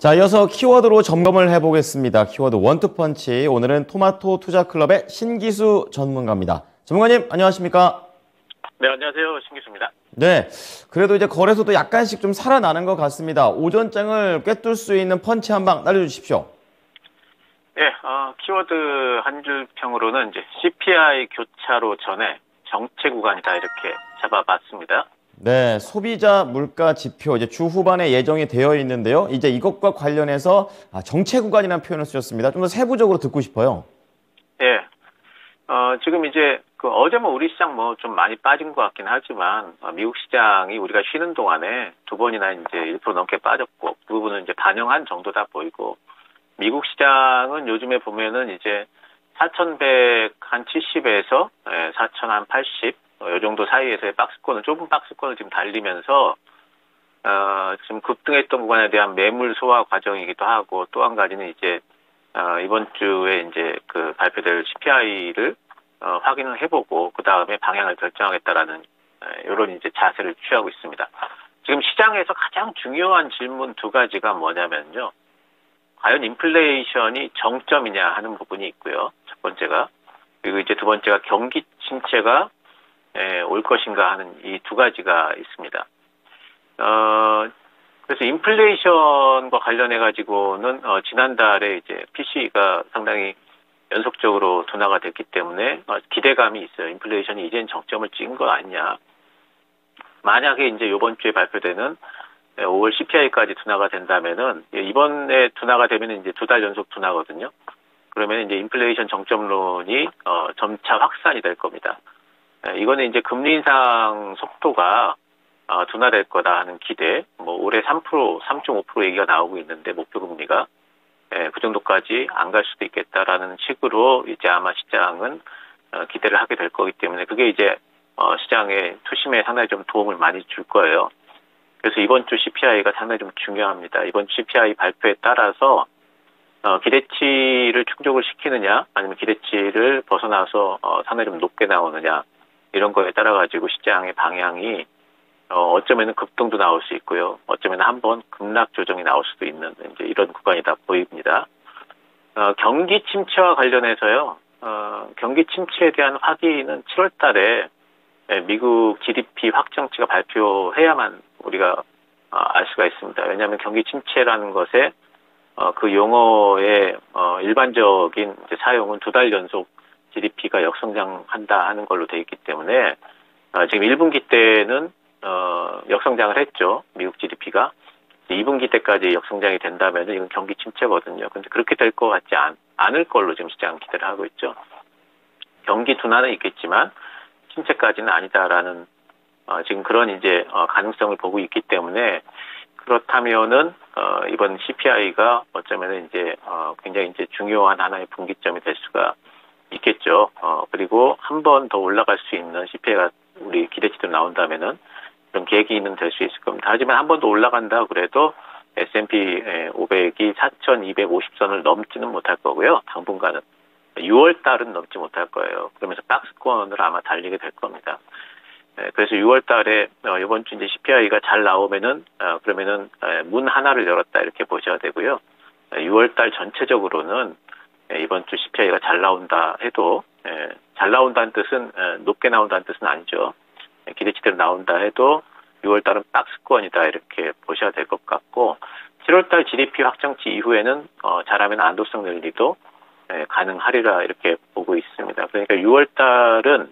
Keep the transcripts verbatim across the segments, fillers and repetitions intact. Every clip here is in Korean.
자, 이어서 키워드로 점검을 해보겠습니다. 키워드 원투펀치. 오늘은 토마토 투자클럽의 신기수 전문가입니다. 전문가님, 안녕하십니까? 네, 안녕하세요. 신기수입니다. 네, 그래도 이제 거래소도 약간씩 좀 살아나는 것 같습니다. 오전장을 꿰뚫 수 있는 펀치 한 방 날려주십시오. 네, 어, 키워드 한 줄 평으로는 이제 씨피아이 교차로 전에 정체 구간이다 이렇게 잡아봤습니다. 네, 소비자 물가 지표 이제 주 후반에 예정이 되어 있는데요. 이제 이것과 관련해서 아, 정체 구간이라는 표현을 쓰셨습니다. 좀 더 세부적으로 듣고 싶어요. 네, 어, 지금 이제 그 어제 뭐 우리 시장 뭐 좀 많이 빠진 것 같긴 하지만 어, 미국 시장이 우리가 쉬는 동안에 두 번이나 이제 일 퍼센트 넘게 빠졌고 그 부분은 이제 반영한 정도다 보이고 미국 시장은 요즘에 보면은 이제 사천백칠십에서 사천팔십 이 정도 사이에서의 박스권을 좁은 박스권을 지금 달리면서 어, 지금 급등했던 구간에 대한 매물 소화 과정이기도 하고 또 한 가지는 이제 어, 이번 주에 이제 그 발표될 씨피아이를 어, 확인을 해보고 그 다음에 방향을 결정하겠다라는 이런 이제 자세를 취하고 있습니다. 지금 시장에서 가장 중요한 질문 두 가지가 뭐냐면요. 과연 인플레이션이 정점이냐 하는 부분이 있고요. 첫 번째가. 그리고 이제 두 번째가 경기 침체가 에, 올 것인가 하는 이 두 가지가 있습니다. 어, 그래서 인플레이션과 관련해 가지고는 어, 지난달에 이제 피씨이가 상당히 연속적으로 둔화가 됐기 때문에 어, 기대감이 있어요. 인플레이션이 이젠 정점을 찍은 거 아니냐. 만약에 이제 이번 주에 발표되는 오월 씨피아이까지 둔화가 된다면은 이번에 둔화가 되면 이제 두 달 연속 둔화거든요. 그러면 이제 인플레이션 정점론이 어, 점차 확산이 될 겁니다. 이거는 이제 금리 인상 속도가 어, 둔화될 거다 하는 기대. 뭐 올해 삼 퍼센트, 삼 점 오 퍼센트 얘기가 나오고 있는데 목표 금리가 예, 그 정도까지 안 갈 수도 있겠다라는 식으로 이제 아마 시장은 어, 기대를 하게 될 거기 때문에 그게 이제 어, 시장의 투심에 상당히 좀 도움을 많이 줄 거예요. 그래서 이번 주 씨피아이가 상당히 좀 중요합니다. 이번 주 씨피아이 발표에 따라서 어, 기대치를 충족을 시키느냐 아니면 기대치를 벗어나서 어, 상당히 좀 높게 나오느냐 이런 거에 따라 가지고 시장의 방향이 어, 어쩌면은 급등도 나올 수 있고요. 어쩌면 한번 급락 조정이 나올 수도 있는 이제 이런 구간이다 보입니다. 어, 경기 침체와 관련해서요. 어, 경기 침체에 대한 확인은 칠월 달에 미국 지디피 확정치가 발표해야만 우리가 어, 알 수가 있습니다. 왜냐하면 경기 침체라는 것에 어, 그 용어의 어, 일반적인 이제 사용은 두 달 연속 지디피가 역성장한다 하는 걸로 돼 있기 때문에 어, 지금 일 분기 때는 어, 역성장을 했죠. 미국 지디피가. 이 분기 때까지 역성장이 된다면 이건 경기 침체거든요. 근데 그렇게 될 것 같지 않, 않을 걸로 지금 시장은 기대를 하고 있죠. 경기 둔화는 있겠지만 침체까지는 아니다라는 어, 지금 그런 이제 어, 가능성을 보고 있기 때문에 그렇다면은 어, 이번 씨피아이가 어쩌면 이제 어, 굉장히 이제 중요한 하나의 분기점이 될 수가 있겠죠. 어, 그리고 한 번 더 올라갈 수 있는 씨피아이가 우리 기대치대로 나온다면은 그런 계기는 될 수 있을 겁니다. 하지만 한 번 더 올라간다 그래도 에스 앤 피 오백이 사천이백오십 선을 넘지는 못할 거고요. 당분간은. 유월 달은 넘지 못할 거예요. 그러면서 박스권을 아마 달리게 될 겁니다. 그래서 유월 달에 이번 주 이제 씨피아이가 잘 나오면은 그러면은 문 하나를 열었다 이렇게 보셔야 되고요. 유월 달 전체적으로는 이번 주 씨피아이가 잘 나온다 해도 잘 나온다는 뜻은 높게 나온다는 뜻은 아니죠. 기대치대로 나온다 해도 유월 달은 박스권이다 이렇게 보셔야 될 것 같고 칠월 달 지디피 확정치 이후에는 어, 잘하면 안도성 늘리도 에, 가능하리라 이렇게 보고 있습니다. 그러니까 유월 달은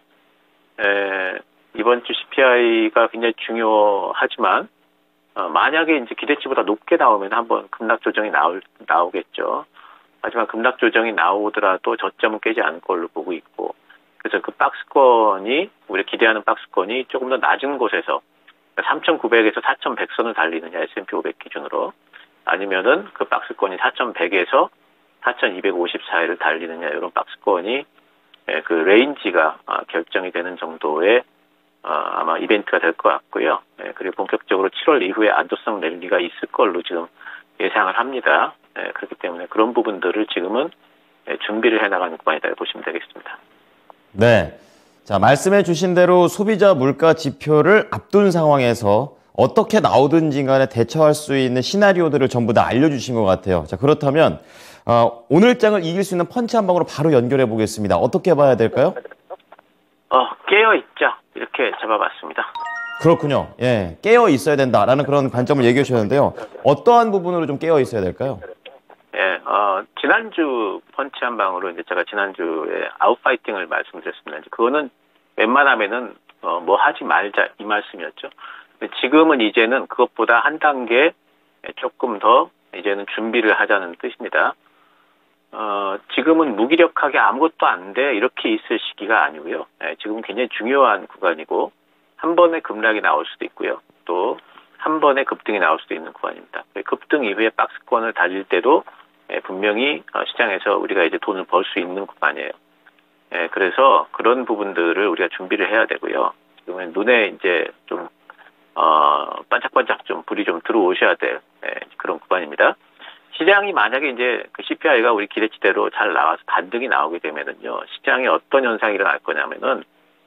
에, 이번 주 씨피아이가 굉장히 중요하지만 어, 만약에 이제 기대치보다 높게 나오면 한번 급락 조정이 나올 나오겠죠. 하지만 급락 조정이 나오더라도 저점은 깨지 않을 걸로 보고 있고 그래서 그 박스권이 우리 기대하는 박스권이 조금 더 낮은 곳에서 삼천구백에서 사천백 선을 달리느냐 에스 앤 피 오백 기준으로 아니면은 그 박스권이 사천백에서 사천이백오십 사이를 달리느냐 이런 박스권이 그 레인지가 결정이 되는 정도의 아마 이벤트가 될 것 같고요. 그리고 본격적으로 칠월 이후에 안도성 랠리가 있을 걸로 지금 예상을 합니다. 그렇기 때문에 그런 부분들을 지금은 준비를 해나가는 구간이다 보시면 되겠습니다. 네. 자, 말씀해 주신 대로 소비자 물가 지표를 앞둔 상황에서 어떻게 나오든지 간에 대처할 수 있는 시나리오들을 전부 다 알려주신 것 같아요. 자, 그렇다면 어, 오늘 장을 이길 수 있는 펀치 한 방으로 바로 연결해 보겠습니다. 어떻게 봐야 될까요? 어, 깨어있자 이렇게 잡아봤습니다. 그렇군요. 예, 깨어 있어야 된다라는 그런 관점을 얘기해 주셨는데요. 어떠한 부분으로 좀 깨어 있어야 될까요? 예, 어, 지난주 펀치 한 방으로 이제 제가 지난주에 아웃파이팅을 말씀드렸습니다. 이제 그거는 웬만하면은 어, 뭐 하지 말자 이 말씀이었죠. 지금은 이제는 그것보다 한 단계 조금 더 이제는 준비를 하자는 뜻입니다. 어, 지금은 무기력하게 아무것도 안 돼 이렇게 있을 시기가 아니고요. 예, 지금 굉장히 중요한 구간이고 한 번에 급락이 나올 수도 있고요. 또 한 번에 급등이 나올 수도 있는 구간입니다. 급등 이후에 박스권을 달릴 때도 예, 분명히 시장에서 우리가 이제 돈을 벌 수 있는 구간이에요. 예, 그래서 그런 부분들을 우리가 준비를 해야 되고요. 지금은 눈에 이제 좀 어, 반짝반짝 좀 불이 좀 들어오셔야 될 예, 그런 구간입니다. 시장이 만약에 이제 그 씨피아이가 우리 기대치대로 잘 나와서 반등이 나오게 되면은요, 시장에 어떤 현상이 일어날 거냐면은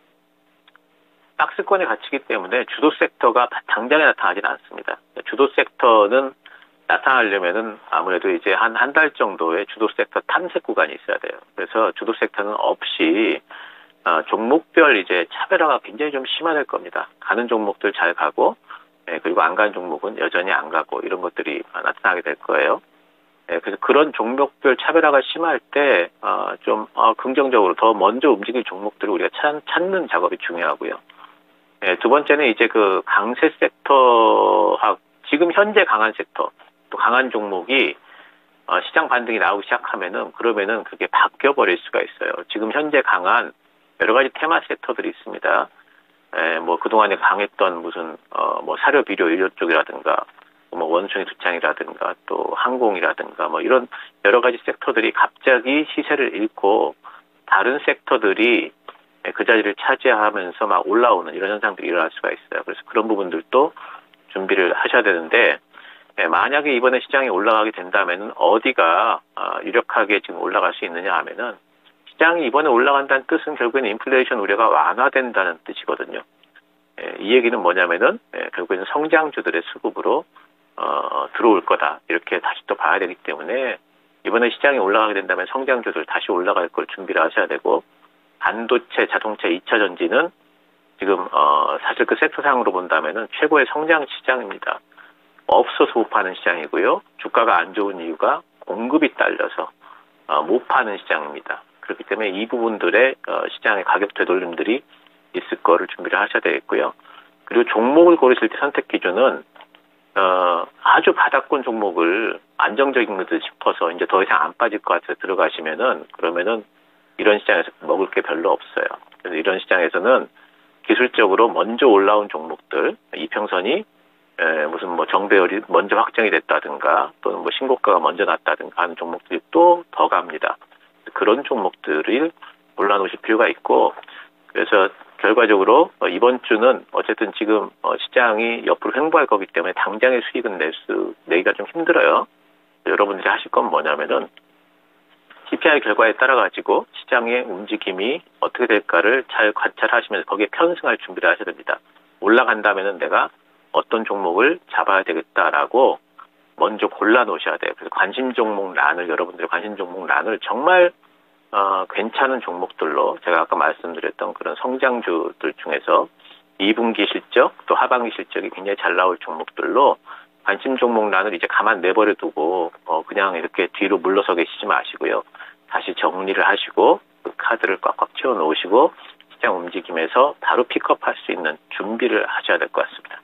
박스권에 갇히기 때문에 주도 섹터가 당장에 나타나지는 않습니다. 주도 섹터는 나타나려면은 아무래도 이제 한 한 달 정도의 주도 섹터 탐색 구간이 있어야 돼요. 그래서 주도 섹터는 없이 어, 종목별 이제 차별화가 굉장히 좀 심화될 겁니다. 가는 종목들 잘 가고, 예, 그리고 안 가는 종목은 여전히 안 가고 이런 것들이 나타나게 될 거예요. 예, 그래서 그런 종목별 차별화가 심할 때, 어, 좀, 어, 긍정적으로 더 먼저 움직일 종목들을 우리가 찾, 찾는 작업이 중요하고요. 예, 두 번째는 이제 그 강세 섹터하, 지금 현재 강한 섹터, 또 강한 종목이 어, 시장 반등이 나오기 시작하면은, 그러면은 그게 바뀌어버릴 수가 있어요. 지금 현재 강한 여러 가지 테마 섹터들이 있습니다. 에, 뭐 그동안에 강했던 무슨 어, 뭐 사료, 비료, 인료 쪽이라든가, 뭐 원숭이 두창이라든가, 또 항공이라든가, 뭐 이런 여러 가지 섹터들이 갑자기 시세를 잃고 다른 섹터들이 그 자리를 차지하면서 막 올라오는 이런 현상들이 일어날 수가 있어요. 그래서 그런 부분들도 준비를 하셔야 되는데, 예, 만약에 이번에 시장이 올라가게 된다면은 어디가 어, 유력하게 지금 올라갈 수 있느냐 하면은, 시장이 이번에 올라간다는 뜻은 결국에는 인플레이션 우려가 완화된다는 뜻이거든요. 예, 이 얘기는 뭐냐면은 예, 결국에는 성장주들의 수급으로 어, 들어올 거다 이렇게 다시 또 봐야 되기 때문에 이번에 시장이 올라가게 된다면 성장주들 다시 올라갈 걸 준비를 하셔야 되고, 반도체, 자동차, 이 차 전지는 지금 어, 사실 그 섹터상으로 본다면은 최고의 성장 시장입니다. 없어서 못 파는 시장이고요. 주가가 안 좋은 이유가 공급이 딸려서 어, 못 파는 시장입니다. 그렇기 때문에 이 부분들의 어, 시장의 가격 되돌림들이 있을 거를 준비를 하셔야 되겠고요. 그리고 종목을 고르실 때 선택 기준은 어, 아주 바닥권 종목을 안정적인 것들 싶어서 이제 더 이상 안 빠질 것 같아서 들어가시면은, 그러면은 이런 시장에서 먹을 게 별로 없어요. 그래서 이런 시장에서는 기술적으로 먼저 올라온 종목들, 이평선이 에, 무슨 뭐 정배열이 먼저 확정이 됐다든가, 또는 뭐 신고가가 먼저 났다든가 하는 종목들이 또 더 갑니다. 그런 종목들을 골라놓으실 필요가 있고, 그래서 결과적으로 이번 주는 어쨌든 지금 시장이 옆으로 횡보할 거기 때문에 당장의 수익은 낼 수, 내기가 좀 힘들어요. 여러분들이 하실 건 뭐냐면은 씨피아이 결과에 따라 가지고 시장의 움직임이 어떻게 될까를 잘 관찰하시면서 거기에 편승할 준비를 하셔야 됩니다. 올라간다면은 내가 어떤 종목을 잡아야 되겠다라고 먼저 골라 놓으셔야 돼요. 그래서 관심 종목 란을, 여러분들의 관심 종목 란을 정말 어, 괜찮은 종목들로, 제가 아까 말씀드렸던 그런 성장주들 중에서 이 분기 실적, 또 하반기 실적이 굉장히 잘 나올 종목들로 관심 종목란을 이제 가만 내버려 두고 어, 그냥 이렇게 뒤로 물러서 계시지 마시고요. 다시 정리를 하시고 그 카드를 꽉꽉 채워 놓으시고 시장 움직임에서 바로 픽업할 수 있는 준비를 하셔야 될 것 같습니다.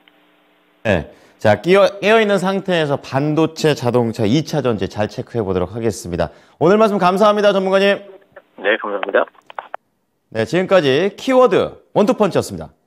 네. 자, 끼어, 깨어있는 상태에서 반도체, 자동차, 이 차 전지 잘 체크해 보도록 하겠습니다. 오늘 말씀 감사합니다, 전문가님. 네, 감사합니다. 네, 지금까지 키워드 원투펀치였습니다.